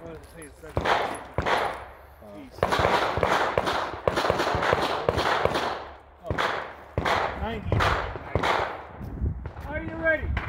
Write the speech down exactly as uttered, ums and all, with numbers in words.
was to say it's seventy east. Oh, ninety. Are you ready?